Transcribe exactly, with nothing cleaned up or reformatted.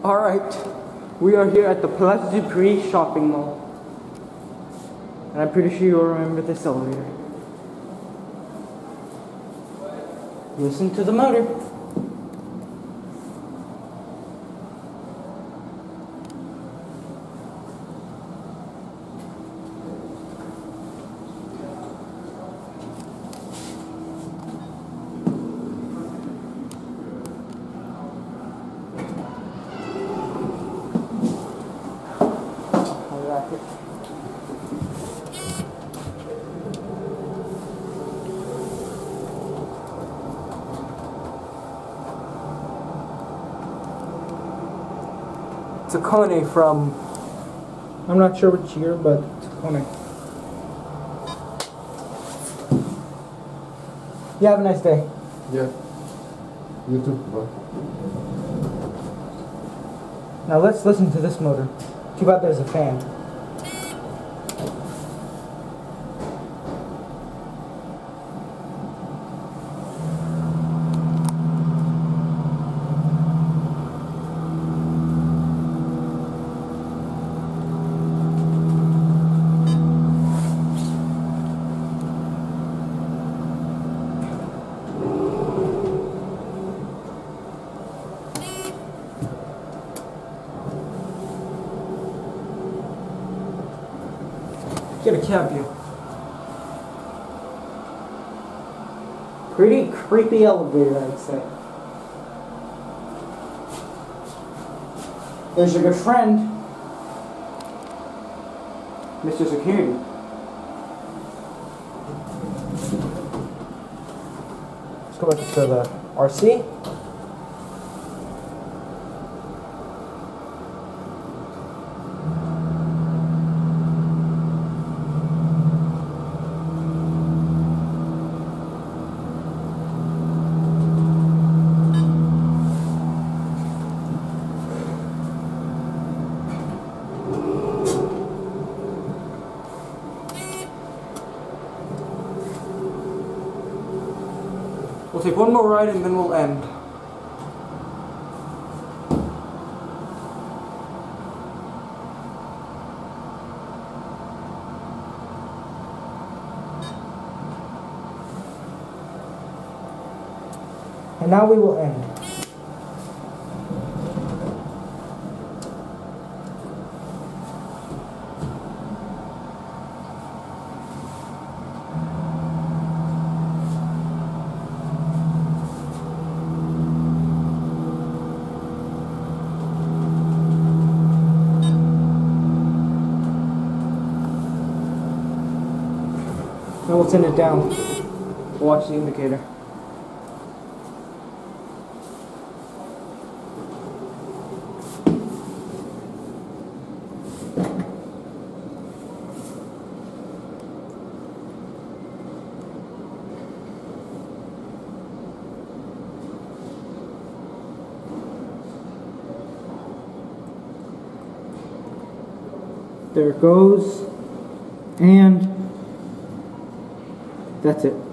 Alright, we are here at the Place du Prix shopping mall. And I'm pretty sure you'll remember this elevator. Listen to the motor. It's a Kone from, I'm not sure which year, but it's a Kone. You have a nice day. Yeah. You too, bro. Now let's listen to this motor. Too bad there's a fan. Get a cab here. Pretty creepy elevator, I'd say. There's your good friend, Mister Security. Let's go back to the R C. We'll take one more ride and then we'll end. And now we will end. Now we'll send it down. We'll watch the indicator. There it goes. And that's it.